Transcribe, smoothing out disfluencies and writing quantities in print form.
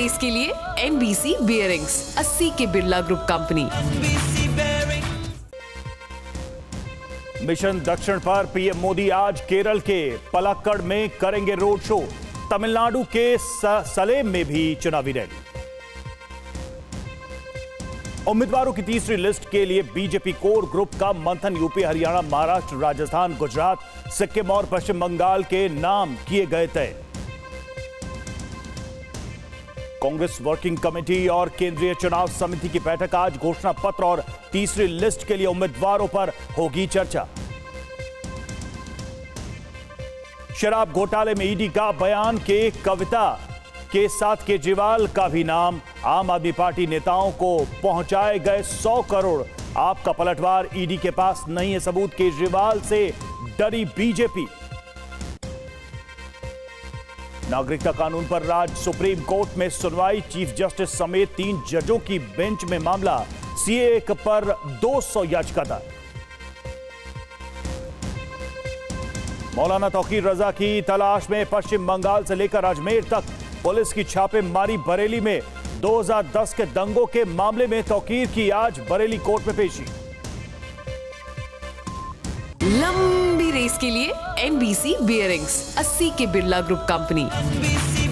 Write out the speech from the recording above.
Race के लिए NBC bearings, 80 के बिरला ग्रुप कंपनी। मिशन दक्षिण पर पीएम मोदी आज केरल के पलक्कड़ में करेंगे रोड शो। तमिलनाडु के सलेम में भी चुनावी रैली। उम्मीदवारों की तीसरी लिस्ट के लिए बीजेपी कोर ग्रुप का मंथन। यूपी, हरियाणा, महाराष्ट्र, राजस्थान, गुजरात, सिक्किम और पश्चिम बंगाल के नाम किए गए तय। कांग्रेस वर्किंग कमेटी और केंद्रीय चुनाव समिति की बैठक आज। घोषणा पत्र और तीसरी लिस्ट के लिए उम्मीदवारों पर होगी चर्चा। शराब घोटाले में ईडी का बयान के कविता के साथ केजरीवाल का भी नाम। आम आदमी पार्टी नेताओं को पहुंचाए गए 100 करोड़। आपका पलटवार, ईडी के पास नहीं है सबूत। केजरीवाल से डरी बीजेपी। नागरिकता कानून पर राज सुप्रीम कोर्ट में सुनवाई। चीफ जस्टिस समेत 3 जजों की बेंच में मामला। सीएए पर 200 याचिका दायर। मौलाना तौकीर रजा की तलाश में पश्चिम बंगाल से लेकर अजमेर तक पुलिस की छापेमारी। बरेली में 2010 के दंगों के मामले में तौकीर की आज बरेली कोर्ट में पेशी। लंबी रेस के लिए NBC बियरिंग्स, 80 के बिरला ग्रुप कंपनी।